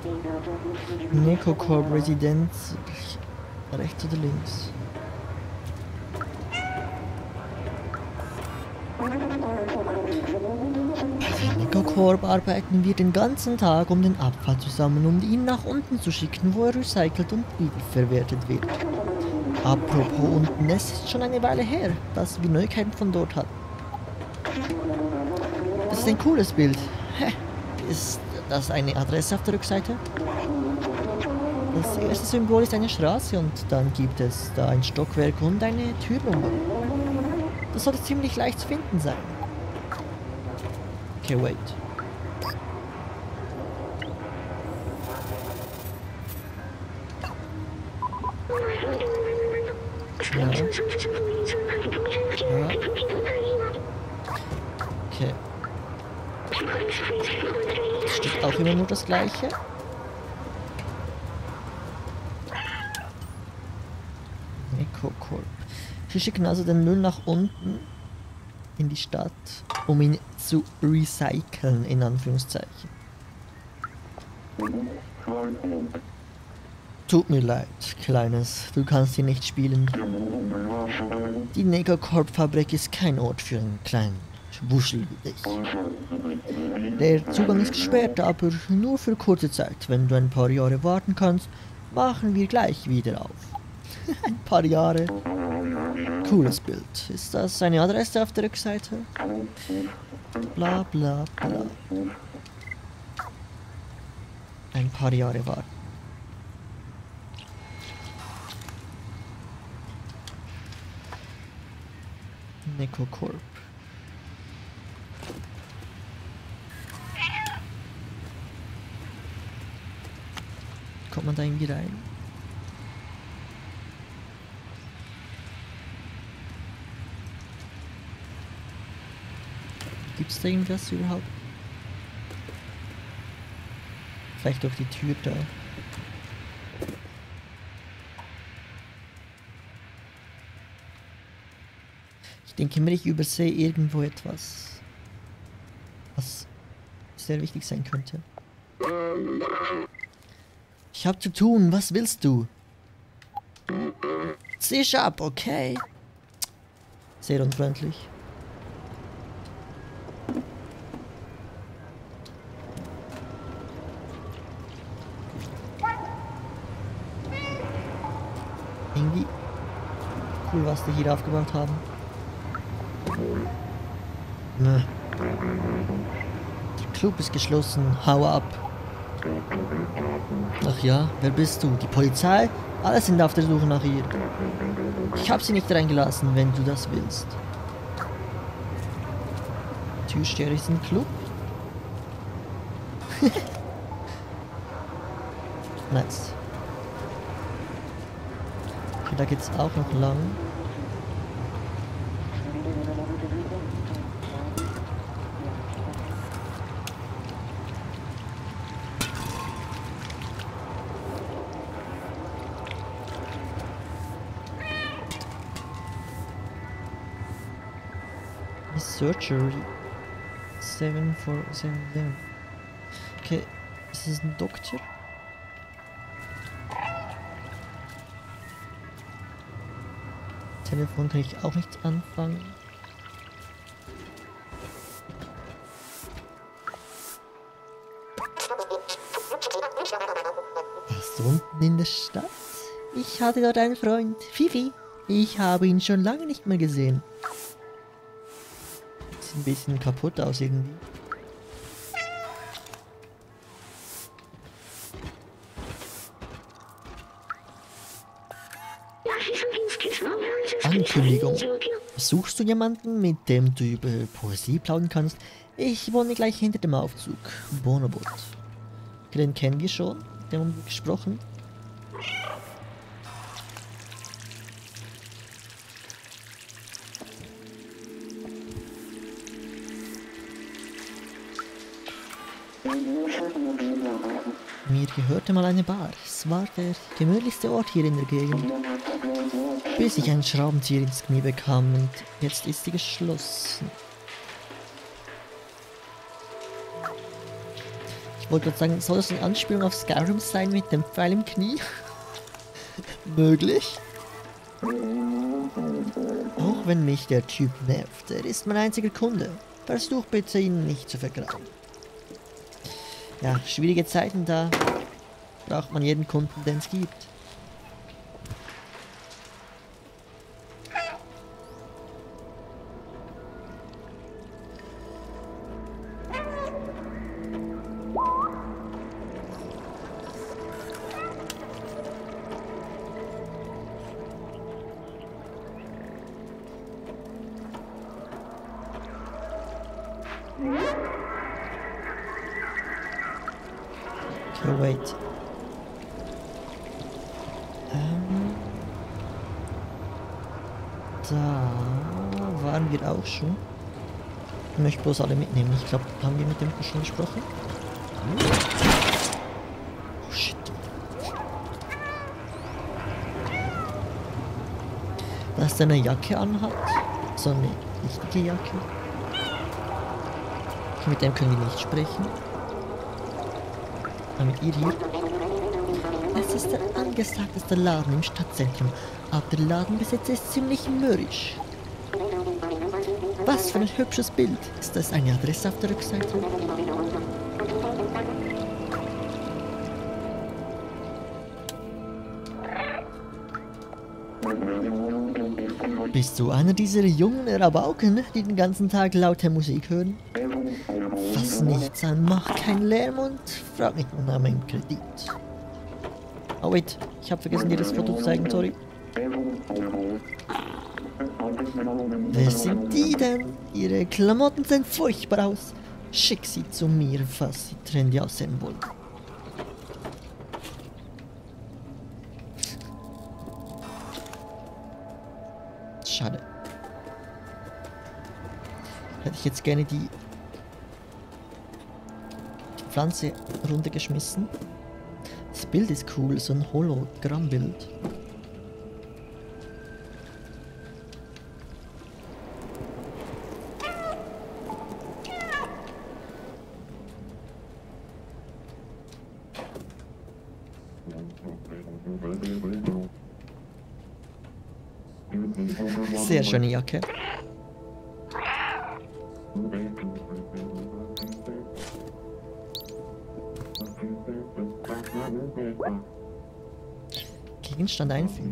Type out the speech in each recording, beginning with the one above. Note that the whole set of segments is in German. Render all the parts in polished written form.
Necocorp Residenz. Rechts oder links? Necocorp arbeiten wir den ganzen Tag, um den Abfall zu sammeln, um ihn nach unten zu schicken, wo er recycelt und wiederverwertet wird. Apropos unten, es ist schon eine Weile her, dass wir Neuigkeiten von dort hatten. Das ist ein cooles Bild. Hä? Ist das eine Adresse auf der Rückseite? Das erste Symbol ist eine Straße und dann gibt es da ein Stockwerk und eine Türnummer. Das sollte ziemlich leicht zu finden sein. Okay, wait. Ja. Ja. Okay. Es steht auch immer nur das Gleiche. Necocorp. Sie schicken also den Müll nach unten in die Stadt, um ihn zu recyceln, in Anführungszeichen. Tut mir leid, Kleines, du kannst hier nicht spielen. Die Necocorp-Fabrik ist kein Ort für einen kleinen Wuschel wie dich. Der Zugang ist gesperrt, aber nur für kurze Zeit. Wenn du ein paar Jahre warten kannst, machen wir gleich wieder auf. Ein paar Jahre. Cooles Bild. Ist das eine Adresse auf der Rückseite? Bla bla bla. Ein paar Jahre warten. Necocorp. Kommt man da irgendwie rein? Gibt es da irgendwas überhaupt? Vielleicht durch die Tür da. Ich denke mir, ich übersehe irgendwo etwas, was sehr wichtig sein könnte. Ich hab zu tun, was willst du? Zisch ab, okay? Sehr unfreundlich. Irgendwie cool, was die hier aufgebaut haben. Ne. Der Club ist geschlossen. Hau ab. Ach ja, wer bist du? Die Polizei? Alle sind auf der Suche nach ihr. Ich habe sie nicht reingelassen, wenn du das willst. Türsteher ist im Club? Nice. Okay, da geht's auch noch lang. Surgery 7477. Okay, ist das ein Doktor? Telefon kann ich auch nichts anfangen. Was unten in der Stadt? Ich hatte dort einen Freund, Fifi. Ich habe ihn schon lange nicht mehr gesehen. Sieht ein bisschen kaputt aus irgendwie. Ankündigung. Suchst du jemanden, mit dem du über Poesie plaudern kannst? Ich wohne gleich hinter dem Aufzug. Bonobot. Den kennen wir schon. Mit dem haben wir gesprochen. Mir gehörte mal eine Bar. Es war der gemütlichste Ort hier in der Gegend. Bis ich einen Schraubenzieher ins Knie bekam und jetzt ist sie geschlossen. Ich Ich wollte gerade sagen, soll das eine Anspielung auf Skyrim sein mit dem Pfeil im Knie? Möglich. Auch wenn mich der Typ nervt, er ist mein einziger Kunde. Versuch bitte, ihn nicht zu vergraben. Ja, schwierige Zeiten, da braucht man jeden Kunden, den es gibt. Okay, wait. Da waren wir auch schon. Ich möchte bloß alle mitnehmen. Ich glaube, haben wir mit dem schon gesprochen? Oh shit. Dass er eine Jacke anhat. So eine richtige Jacke. Mit dem können wir nicht sprechen. Aber mit ihr hier. Es ist der angesagteste Laden im Stadtzentrum, aber der Ladenbesitzer ist ziemlich mürrisch. Was für ein hübsches Bild. Ist das eine Adresse auf der Rückseite? Bist du einer dieser jungen Rabauken, die den ganzen Tag laute Musik hören? Fass nichts an, mach keinen Lärm und frag nicht nach meinem Kredit. Oh wait, ich habe vergessen dir das Foto zu zeigen, sorry. Wer sind die denn? Ihre Klamotten sehen furchtbar aus. Schick sie zu mir, falls sie trendy aussehen wollen. Schade. Hätte ich jetzt gerne die Pflanze runtergeschmissen. Das Bild ist cool, so ein Hologrammbild. Sehr schöne Jacke. Gegenstand einfügen.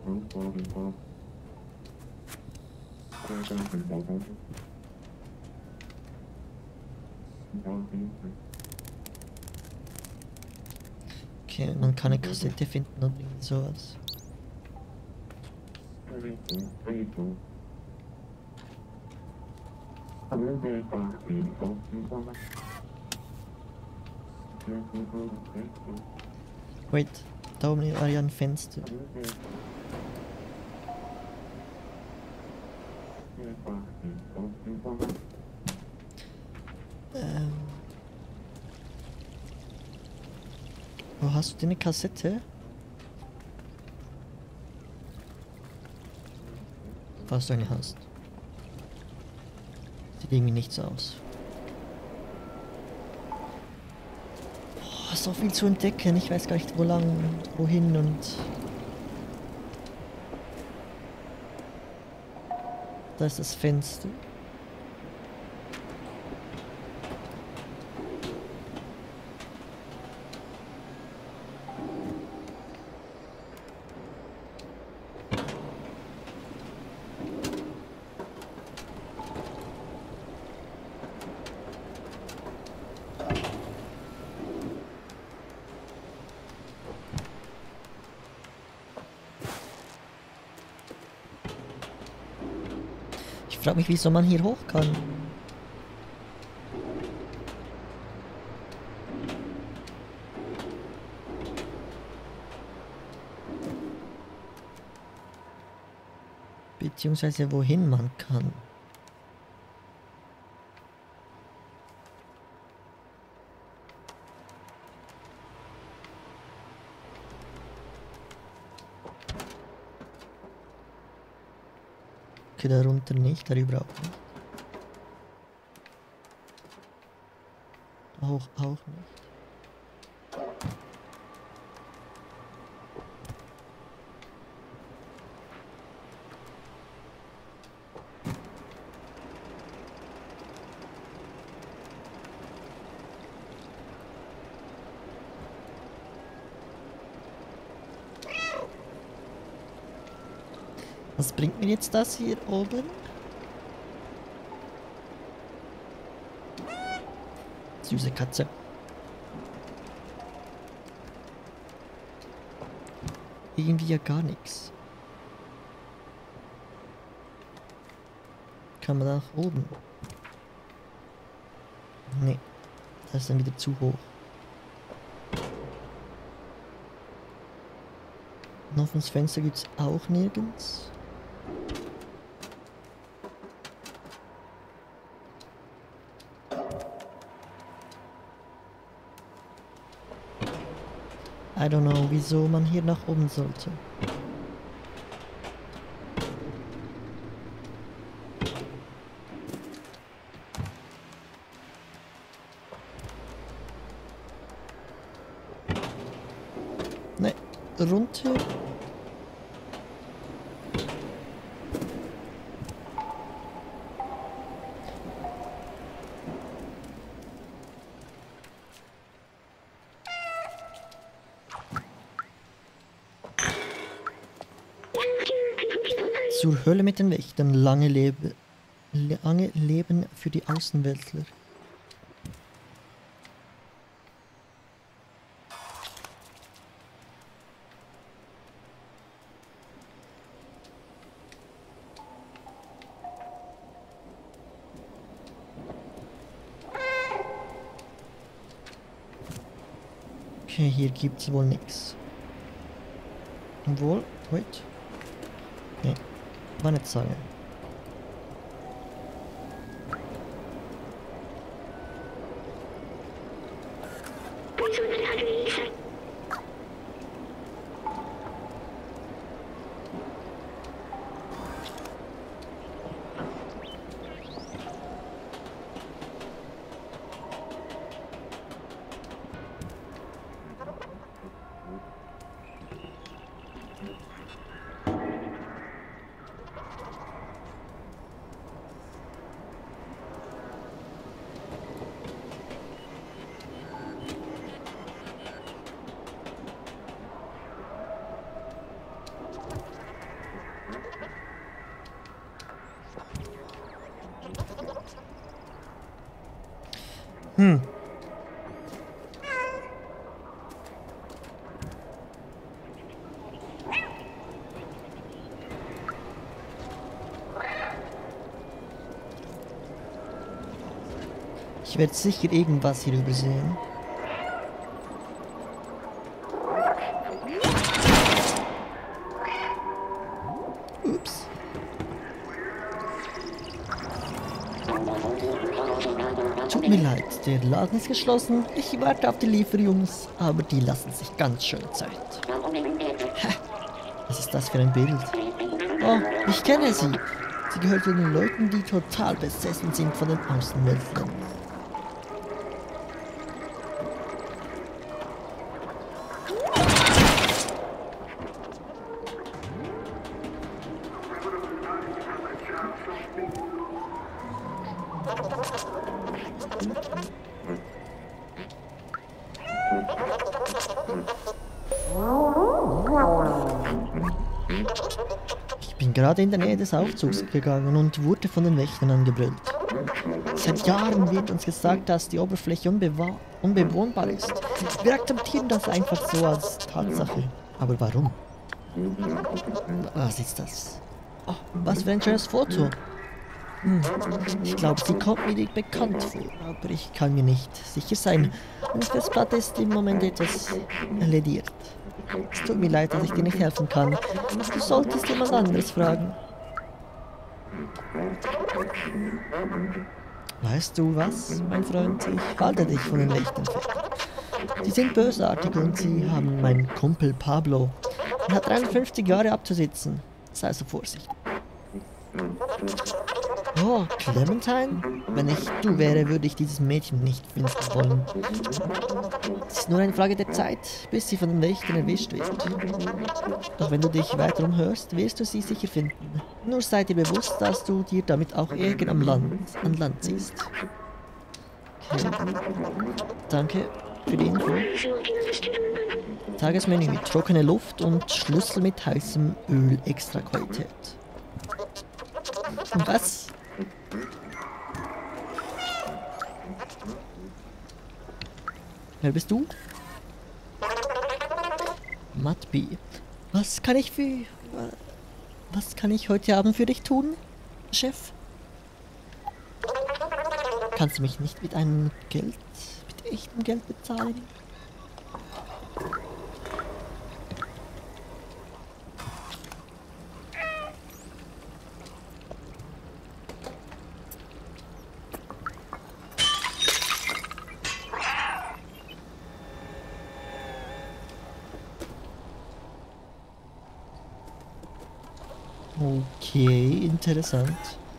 Okay, man kann eine Kassette finden oder irgend sowas. Wait, da oben war ja ein Fenster. Wo hast du denn eine Kassette? Falls du eine hast. Sieht irgendwie nicht so aus. Oh, so viel zu entdecken. Ich weiß gar nicht, wo lang, wohin und... Da ist das Fenster. Ich frage mich, wieso man hier hoch kann. Beziehungsweise wohin man kann. Okay, darunter nicht, darüber auch nicht. Auch nicht. Was bringt mir jetzt das hier oben? Süße Katze. Irgendwie ja gar nichts. Kann man nach oben? Nee, das ist dann wieder zu hoch. Ein offenes Fenster gibt es auch nirgends. I don't know, wieso man hier nach oben sollte. Ne, runter. Zur Hölle mit den Wächtern. Lange Leben für die Außenweltler. Okay, hier gibt's wohl nichts. Obwohl, wait. Nee, war nicht sagen. Ich werde sicher irgendwas hier übersehen. Ups. Tut mir leid, der Laden ist geschlossen. Ich warte auf die Lieferjungs, aber die lassen sich ganz schön Zeit. Ha, was ist das für ein Bild? Oh, ich kenne sie. Sie gehört zu den Leuten, die total besessen sind von den Außenweltlern. Ich bin gerade in der Nähe des Aufzugs gegangen und wurde von den Wächtern angebrüllt. Seit Jahren wird uns gesagt, dass die Oberfläche unbewohnbar ist. Wir akzeptieren das einfach so als Tatsache. Aber warum? Was ist das? Oh, was für ein schönes Foto. Ich glaube, sie kommt mir nicht bekannt vor, aber ich kann mir nicht sicher sein. Meine Festplatte ist im Moment etwas lediert. Es tut mir leid, dass ich dir nicht helfen kann. Du solltest jemand anderes fragen. Weißt du was, mein Freund? Ich halte dich von den Wächtern fern. Sie sind bösartig und sie haben meinen Kumpel Pablo. Er hat 53 Jahre abzusitzen. Sei so vorsichtig. Oh, Clementine? Wenn ich du wäre, würde ich dieses Mädchen nicht finden wollen. Es ist nur eine Frage der Zeit, bis sie von den Wächtern erwischt wird. Doch wenn du dich weiter umhörst, wirst du sie sicher finden. Nur sei dir bewusst, dass du dir damit auch Ärger an Land ziehst. Okay. Danke für die Info. Tagesmenü: trockene Luft und Schlüssel mit heißem Öl Extraqualität. Was? Wer bist du? Matbi. Was kann ich heute Abend für dich tun, Chef? Kannst du mich nicht mit echtem Geld bezahlen? Okay, interessant.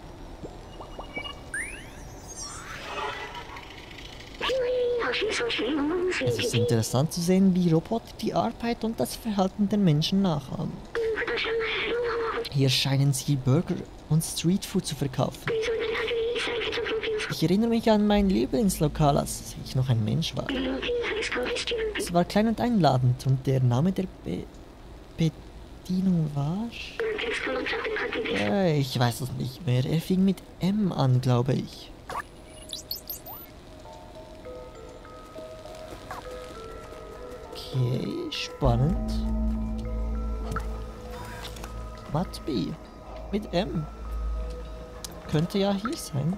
Es ist interessant zu sehen, wie Roboter die Arbeit und das Verhalten der Menschen nachahmen. Hier scheinen sie Burger und Streetfood zu verkaufen. Ich erinnere mich an mein Lieblingslokal, als ich noch ein Mensch war. Es war klein und einladend und der Name der Bedienung war... ich weiß es nicht mehr. Er fing mit M an, glaube ich. Okay, spannend. Matbi. Mit M. Könnte ja hier sein.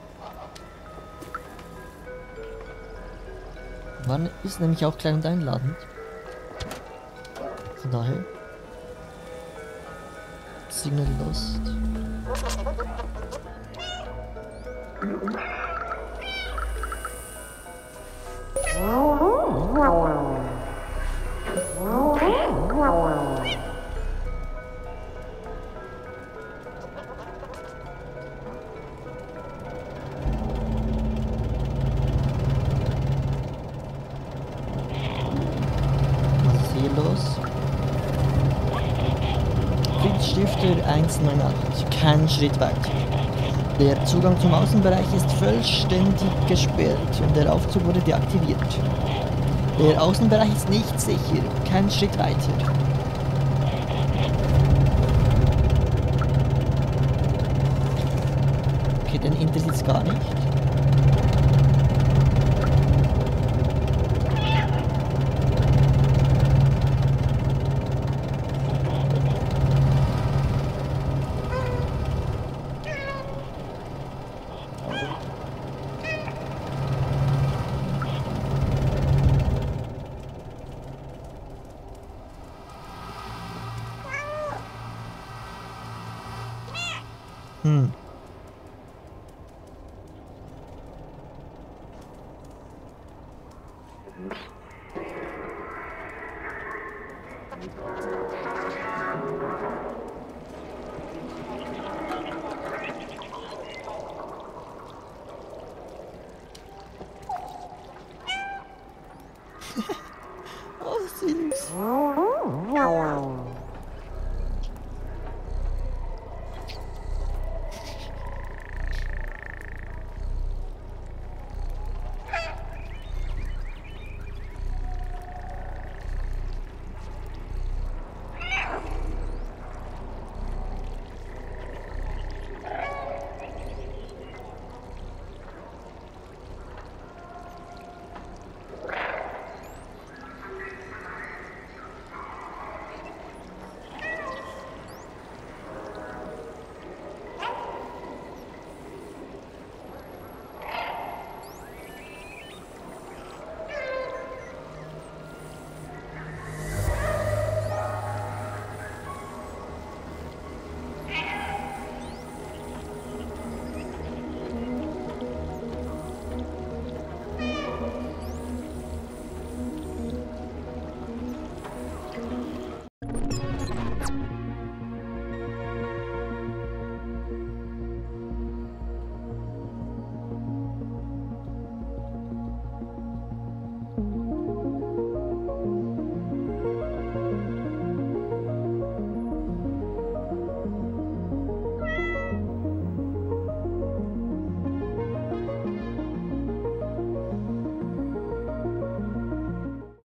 Man ist nämlich auch klein und einladend. Von daher. Signal Lost. Was ist hier los? Stifter 198, kein Schritt weiter. Der Zugang zum Außenbereich ist vollständig gesperrt und der Aufzug wurde deaktiviert. Der Außenbereich ist nicht sicher, kein Schritt weiter. Okay, den interessiert es gar nicht. Oh, süß.